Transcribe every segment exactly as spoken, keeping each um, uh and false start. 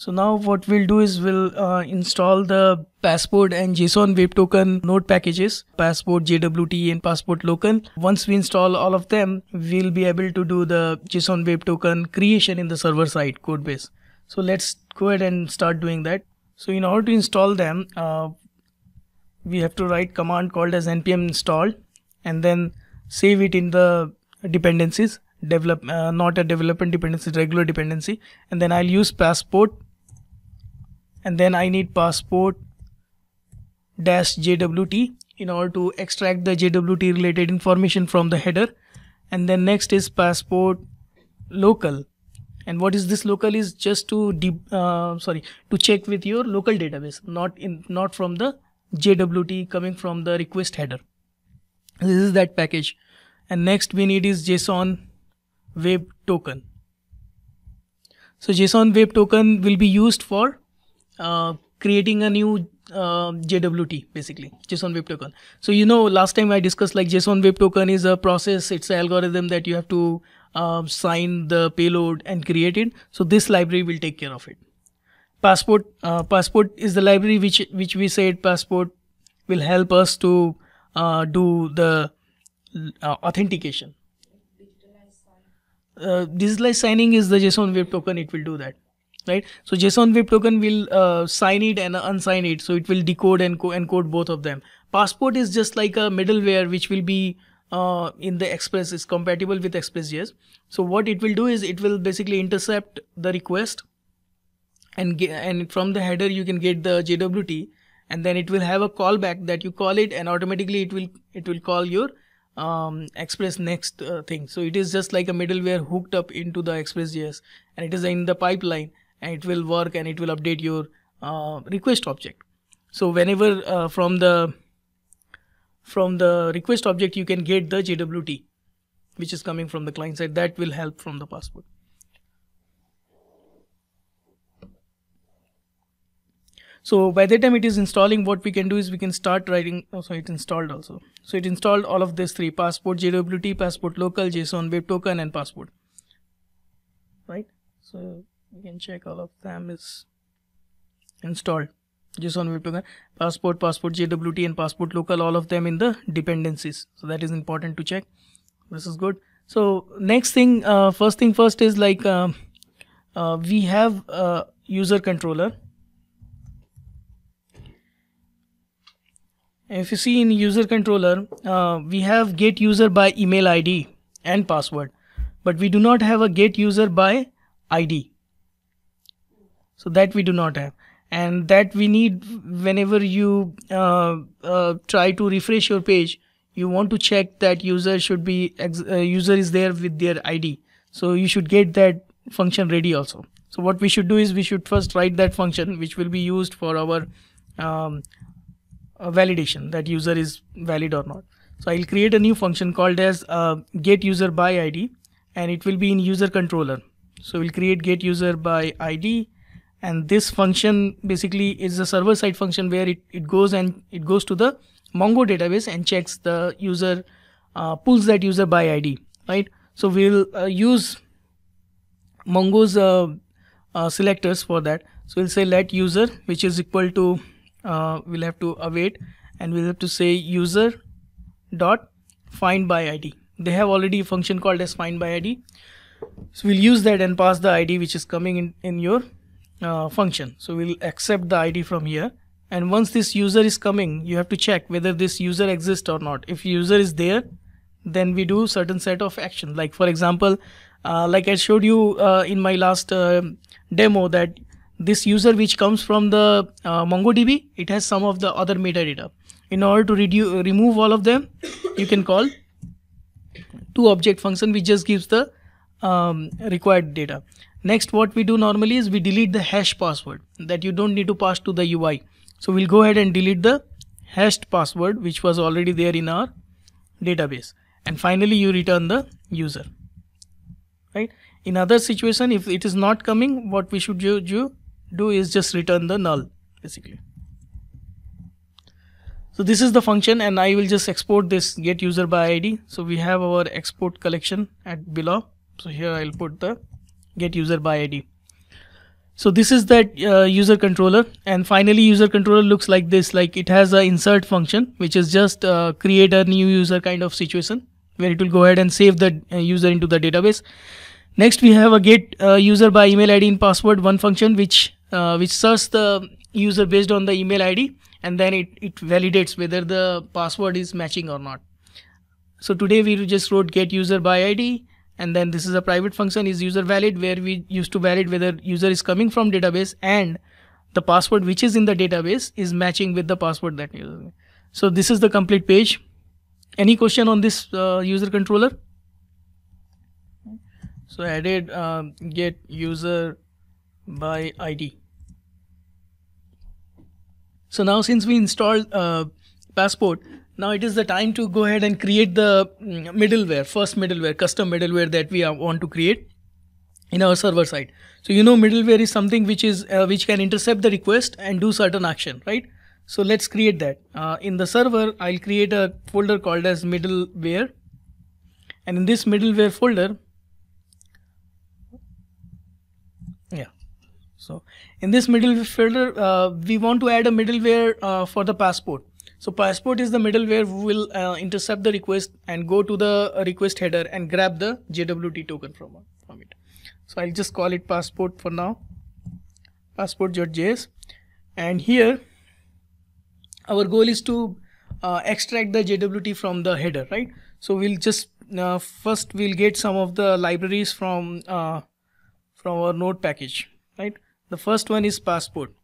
So now what we'll do is we'll uh, install the Passport and JSON Web Token node packages, Passport, J W T and Passport local. Once we install all of them, we'll be able to do the JSON Web Token creation in the server side code base. So let's go ahead and start doing that. So in order to install them, uh, we have to write command called as npm install and then save it in the dependencies, develop uh, not a development dependency, regular dependency, and then I'll use passport. And then I need passport dash J W T in order to extract the J W T related information from the header. And then next is passport local. And what is this local is just to de uh, sorry to check with your local database, not in not from the J W T coming from the request header. This is that package. And next we need is JSON Web Token. So JSON Web Token will be used for Uh, creating a new uh, J W T, basically JSON Web Token. So you know, last time I discussed like JSON Web Token is a process, it's an algorithm that you have to uh, sign the payload and create it. So this library will take care of it. Passport, uh, Passport is the library which which we said Passport will help us to uh, do the uh, authentication. Uh, digitalized signing is the JSON Web Token. It will do that. Right, so JSON Web Token will uh, sign it and unsign it, so it will decode and encode both of them. Passport is just like a middleware which will be uh, in the Express, is compatible with Express dot J S. So what it will do is it will basically intercept the request, and get, and from the header you can get the J W T, and then it will have a callback that you call it, and automatically it will it will call your um, Express next uh, thing. So it is just like a middleware hooked up into the Express dot J S, and it is in the pipeline. And it will work and it will update your uh, request object. So whenever uh, from the from the request object you can get the J W T which is coming from the client side, that will help from the passport. So by the time it is installing, what we can do is we can start writing. Oh, so it installed also. So it installed all of these three: passport, J W T, passport local, JSON Web Token, and passport. Right. So we can check all of them is installed. JSON Web Token, passport, passport J W T, and passport local, all of them in the dependencies. So that is important to check. This is good. So next thing, uh, first thing first is like uh, uh, we have a user controller. If you see in user controller, uh, we have get user by email I D and password, but we do not have a get user by I D. So that we do not have, and that we need whenever you uh, uh, try to refresh your page. You want to check that user should be ex uh, user is there with their I D. So you should get that function ready also. So what we should do is we should first write that function which will be used for our um, uh, validation that user is valid or not. So I'll create a new function called as uh, get user by I D, and it will be in user controller. So we'll create get user by I D. And this function basically is a server side function where it, it goes and it goes to the Mongo database and checks the user, uh, pulls that user by I D, right? So we'll uh, use Mongo's uh, uh, selectors for that. So we'll say let user, which is equal to, uh, we'll have to await, and we'll have to say user dot find by I D. They have already a function called as find by I D. So we'll use that and pass the I D which is coming in, in your Uh, function. So we'll accept the I D from here, and once this user is coming, you have to check whether this user exists or not. If user is there, then we do certain set of action. Like for example, uh, like I showed you uh, in my last uh, demo, that this user which comes from the uh, MongoDB, it has some of the other metadata. In order to reduce remove all of them, you can call to object function which just gives the um, required data. Next, what we do normally is we delete the hash password that you don't need to pass to the U I. So we'll go ahead and delete the hashed password which was already there in our database. And finally, you return the user. Right? In other situation, if it is not coming, what we should do, do is just return the null, basically. So this is the function, and I will just export this get user by I D. So we have our export collection at below. So here I'll put the get user by I D. So this is that uh, user controller, and finally user controller looks like this. Like it has a insert function, which is just uh, create a new user kind of situation where it will go ahead and save the uh, user into the database. Next we have a get uh, user by email I D and password, one function which uh, which searches the user based on the email I D, and then it, it validates whether the password is matching or not. So today we just wrote get user by I D, and then this is a private function is user valid, where we used to validate whether user is coming from database and the password which is in the database is matching with the password that user. So this is the complete page. Any question on this uh, user controller? So I added uh, get user by I D. So now since we installed uh, Passport, now it is the time to go ahead and create the middleware, first middleware, custom middleware that we want to create in our server side. So you know middleware is something which is uh, which can intercept the request and do certain action, right? So let's create that. Uh, in the server, I'll create a folder called as middleware, and in this middleware folder, yeah. So in this middleware folder, uh, we want to add a middleware uh, for the Passport. So Passport is the middleware who will uh, intercept the request and go to the uh, request header and grab the J W T token from, from it. So I'll just call it Passport for now, passport.js, and here our goal is to uh, extract the J W T from the header, right? So we'll just uh, first we'll get some of the libraries from uh, from our node package, right? The first one is Passport.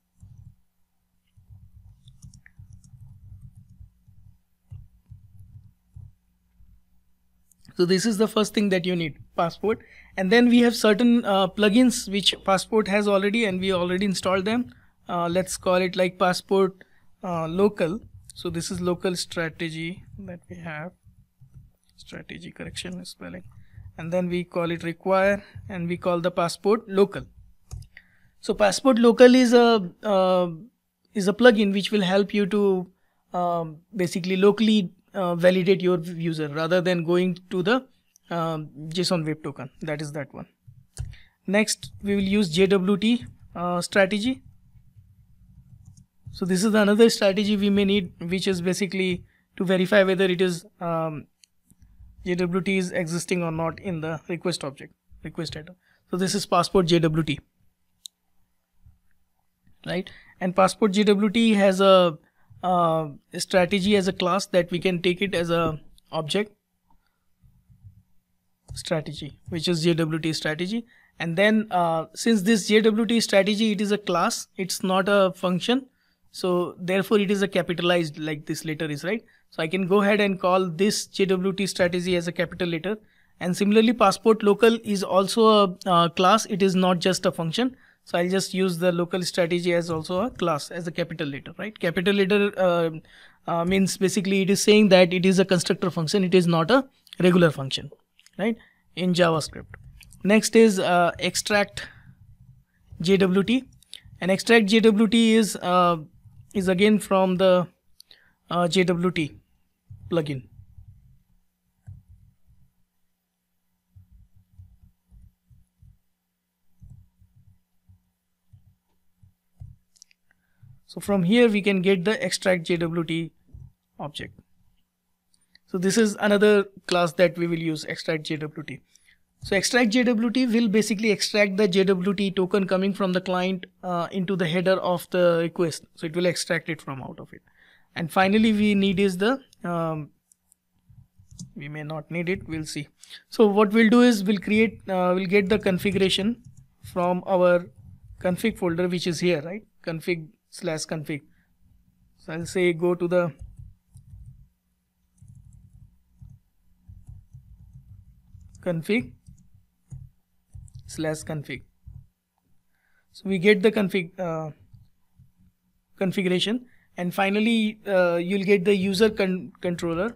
So this is the first thing that you need, Passport. And then we have certain uh, plugins which Passport has already, and we already installed them. Uh, let's call it like Passport uh, local. So this is local strategy that we have. Strategy correction is spelling. And then we call it require, and we call the Passport local. So Passport local is a uh, is a plugin which will help you to um, basically locally Uh, validate your user rather than going to the uh, JSON web token. That is that one. Next we will use J W T uh, strategy. So this is another strategy we may need, which is basically to verify whether it is um, J W T is existing or not in the request object, request header. So this is Passport J W T, right? And Passport J W T has a Uh, strategy as a class that we can take it as a object strategy, which is J W T strategy. And then uh, since this J W T strategy, it is a class, it's not a function, so therefore it is a capitalized like this letter is, right? So I can go ahead and call this J W T strategy as a capital letter. And similarly Passport local is also a uh, class, it is not just a function. So I'll just use the local strategy as also a class as a capital letter, right? Capital letter uh, uh, means basically it is saying that it is a constructor function, it is not a regular function, right? In JavaScript. Next is uh, extract J W T, and extract J W T is uh, is again from the uh, J W T plugin. So from here we can get the extract J W T object. So this is another class that we will use, extract J W T. So extract J W T will basically extract the J W T token coming from the client uh, into the header of the request. So it will extract it from out of it. And finally we need is the um, we may not need it, we'll see. So what we'll do is we'll create uh, we'll get the configuration from our config folder, which is here, right? Config slash config. So I'll say go to the config slash config. So we get the config uh, configuration, and finally uh, you'll get the user con controller,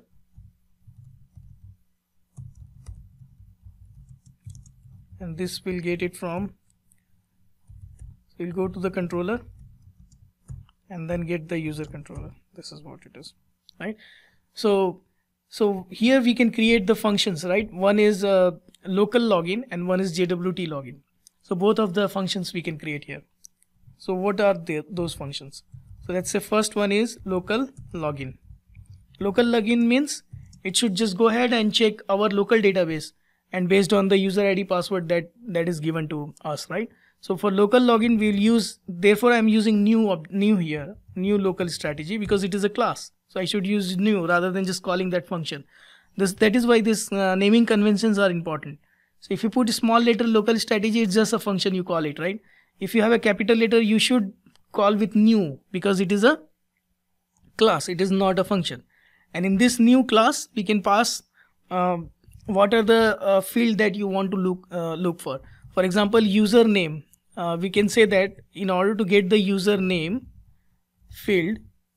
and this will get it from, we'll go to the controller and then get the user controller. This is what it is, right? So so here we can create the functions, right? One is uh, local login and one is J W T login. So both of the functions we can create here. So what are the, those functions? So let's say first one is local login. Local login means it should just go ahead and check our local database, and based on the user I D password that that is given to us, right? So for local login we'll use, therefore I'm using new new here, new local strategy, because it is a class. So I should use new rather than just calling that function. This that is why this uh, naming conventions are important. So if you put a small letter local strategy, it's just a function, you call it, right? If you have a capital letter, you should call with new, because it is a class, it is not a function. And in this new class we can pass uh, what are the uh, field that you want to look uh, look for. For example, username. Uh, we can say that in order to get the username field,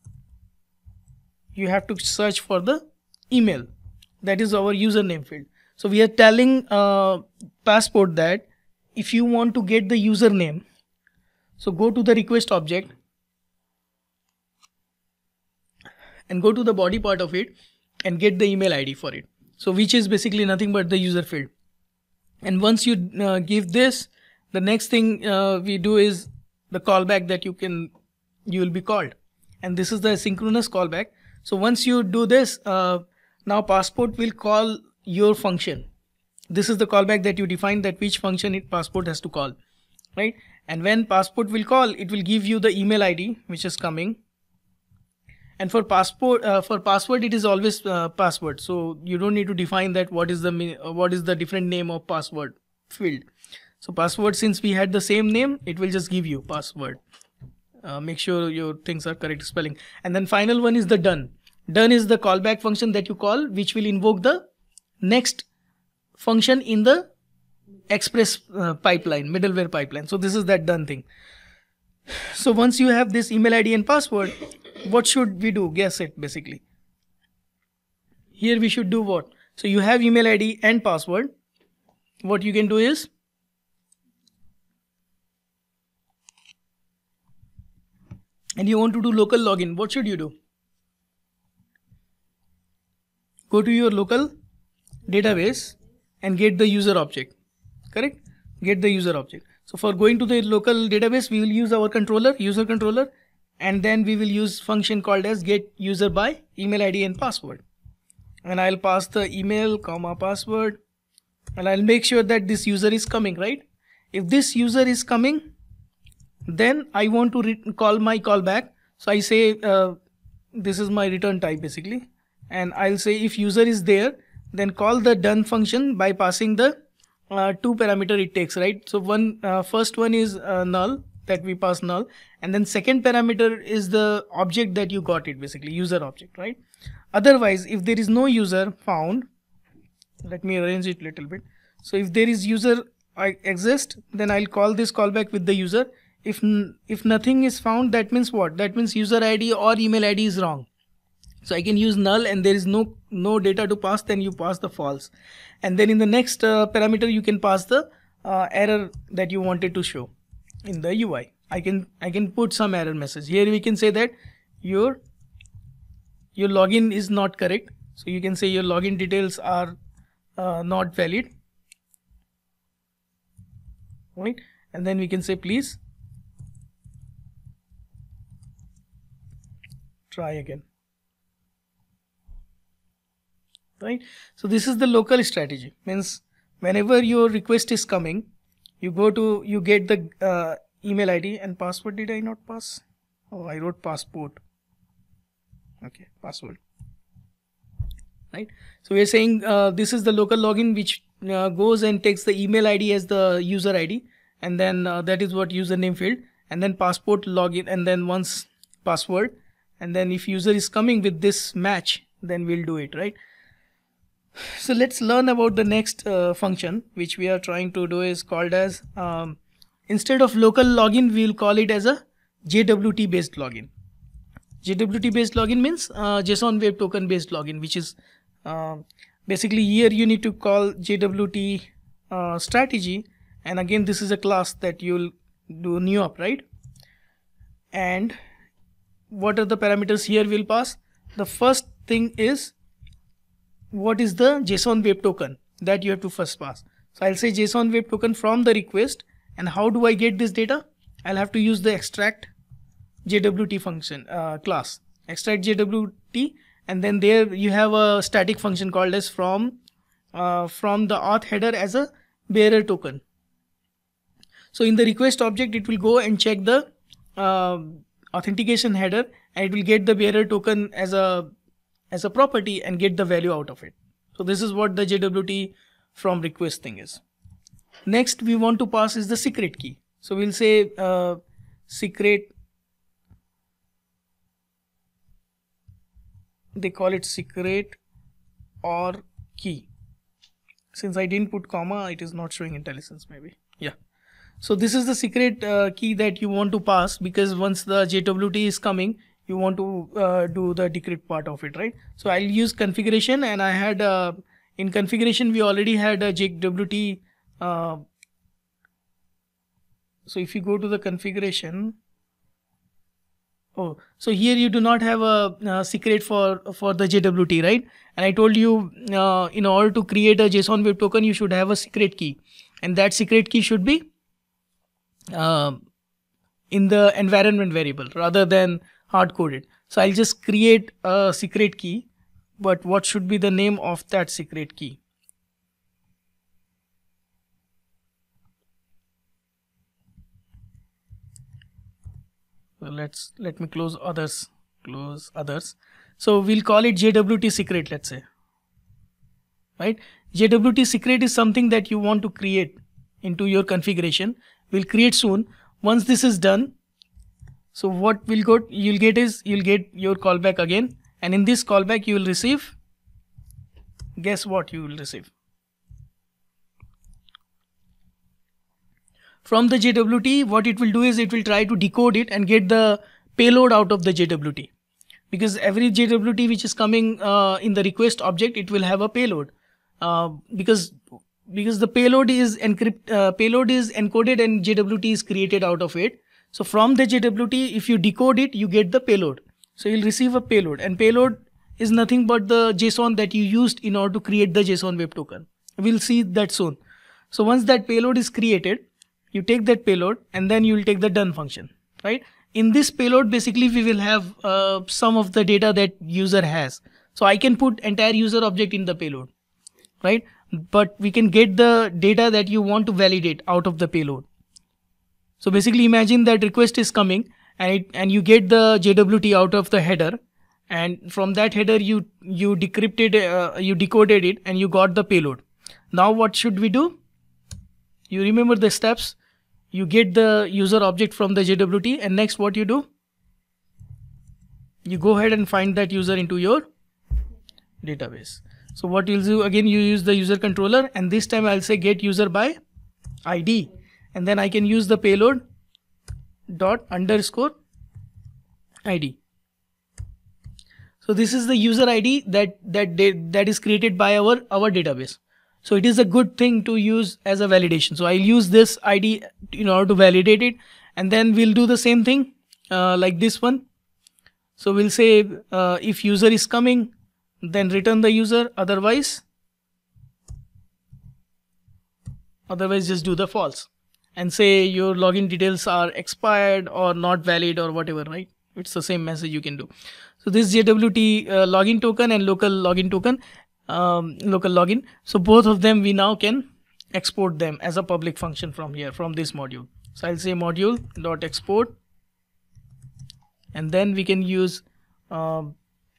you have to search for the email. That is our username field. So we are telling uh, Passport that if you want to get the username, so go to the request object and go to the body part of it and get the email I D for it. So which is basically nothing but the user field. And once you uh, give this, the next thing uh, we do is the callback that you can you will be called, and this is the synchronous callback. So once you do this, uh, now Passport will call your function. This is the callback that you define, that which function it Passport has to call, right? And when Passport will call, it will give you the email I D which is coming. And for passport uh, for password it is always uh, password, so you don't need to define that what is the uh, what is the different name of password field. So password, since we had the same name, it will just give you password. Uh, make sure your things are correct spelling. And then final one is the done. Done is the callback function that you call, which will invoke the next function in the express uh, pipeline, middleware pipeline. So this is that done thing. So once you have this email I D and password, what should we do? Guess it basically. Here we should do what? So you have email I D and password. What you can do is and you want to do local login. What should you do? Go to your local database and get the user object. Correct? Get the user object. So for going to the local database, we will use our controller, user controller, and then we will use function called as get user by email I D and password. And I'll pass the email comma password, and I'll make sure that this user is coming, right? If this user is coming, then I want to call my callback. So I say uh, this is my return type basically, and I'll say if user is there, then call the done function by passing the uh, two parameter it takes, right? So one uh, first one is uh, null, that we pass null, and then second parameter is the object that you got it, basically user object, right? Otherwise, if there is no user found, let me arrange it a little bit. So if there is user I exist, then I'll call this callback with the user. If if nothing is found, that means what? That means user I D or email I D is wrong. So I can use null, and there is no no data to pass, then you pass the false. And then in the next uh, parameter you can pass the uh, error that you wanted to show in the U I. I can I can put some error message. Here we can say that your your login is not correct. So you can say your login details are uh, not valid, right? And then we can say please try again, right? So this is the local strategy. Means whenever your request is coming, you go to you get the uh, email I D and password. Did I not pass? Oh, I wrote passport. Okay, password, right? So we are saying uh, this is the local login which uh, goes and takes the email I D as the user I D, and then uh, that is what username field, and then passport login, and then once password, and then if user is coming with this match, then we'll do it, right? So let's learn about the next uh, function which we are trying to do is called as um, instead of local login, we will call it as a J W T based login. J W T based login means uh, JSON web token based login, which is uh, basically here you need to call J W T uh, strategy, and again this is a class that you'll do new up, right? And what are the parameters here we'll pass? The first thing is what is the JSON web token that you have to first pass. So I'll say JSON web token from the request, And how do I get this data? I'll have to use the extract J W T function uh, class, extract J W T, and then there you have a static function called as from uh, from the auth header as a bearer token. So in the request object, it will go and check the uh, authentication header, and it will get the bearer token as a as a property and get the value out of it. So this is what the J W T from request thing is. Next we want to pass is the secret key. So we'll say uh, secret, they call it secret or key. Since I didn't put comma, it is not showing IntelliSense maybe. Yeah. So this is the secret uh, key that you want to pass, because once the J W T is coming, you want to uh, do the decrypt part of it, right? So I'll use configuration, and I had uh, in configuration we already had a J W T. Uh, so if you go to the configuration, oh, so here you do not have a, a secret for for the J W T, right? And I told you uh, in order to create a JSON web token, you should have a secret key, and that secret key should be uh, in the environment variable rather than hard coded. So I'll just create a secret key, but what should be the name of that secret key? So let's let me close others, close others. So we'll call it J W T secret, let's say, right? J W T secret is something that you want to create into your configuration. We'll create soon. Once this is done, so what will go you'll get is you'll get your callback again, and in this callback you will receive, guess what you will receive from the J W T. What it will do is it will try to decode it and get the payload out of the J W T, because every J W T which is coming uh, in the request object, it will have a payload, uh, because because the payload is encrypt uh, payload is encoded and J W T is created out of it. So from the J W T, if you decode it, you get the payload. So you'll receive a payload, and payload is nothing but the JSON that you used in order to create the JSON web token. We'll see that soon. So once that payload is created, you take that payload and then you will take the done function, right? In this payload, basically we will have uh, some of the data that user has. So I can put entire user object in the payload, right? But we can get the data that you want to validate out of the payload. So basically imagine that request is coming, and it, and you get the J W T out of the header, and from that header you you decrypted uh, you decoded it and you got the payload. Now what should we do? You remember the steps. You get the user object from the J W T, and next what you do? You go ahead and find that user into your database. So what you'll do, again you use the user controller, and this time I'll say get user by I D, and then I can use the payload dot underscore I D. So this is the user I D that that that is created by our our database. So it is a good thing to use as a validation. So I'll use this I D in order to validate it, and then we'll do the same thing uh, like this one. So we'll say uh, if user is coming, then return the user, otherwise otherwise just do the false and say your login details are expired or not valid or whatever, right? It's the same message you can do. So this J W T uh, login token and local login token, um, local login. So both of them we now can export them as a public function from here, from this module. So I'll say module dot export, and then we can use um,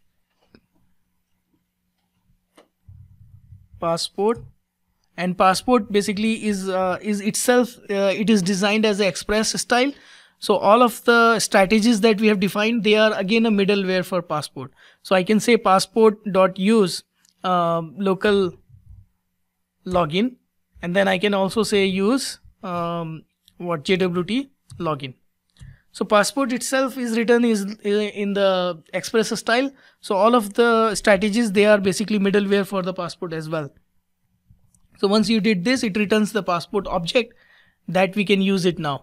passport. And passport basically is uh, is itself uh, it is designed as an express style. So all of the strategies that we have defined, they are again a middleware for passport. So I can say passport.use uh, local login, and then I can also say use um, what J W T login. So passport itself is written is in the express style. So all of the strategies, they are basically middleware for the passport as well. So once you did this, it returns the passport object that we can use it now.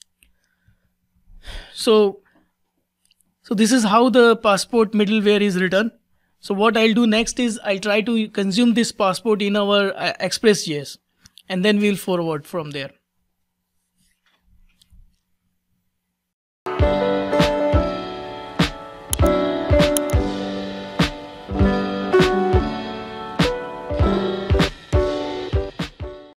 So, so this is how the passport middleware is written. So what I'll do next is I'll try to consume this passport in our uh, Express.js, and then we'll forward from there.